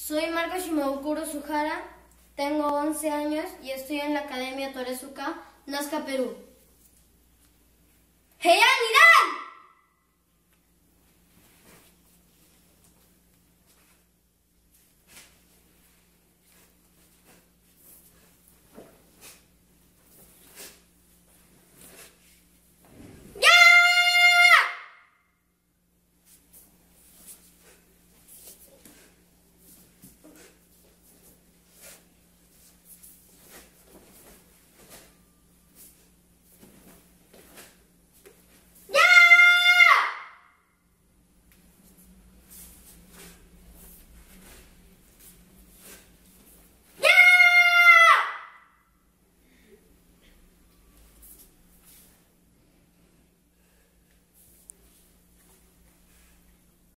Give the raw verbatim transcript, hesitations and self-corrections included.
Soy Marco Shimabukuro Suhara, tengo once años y estoy en la Academia Torezuka, Nazca, Perú. ¡Hey,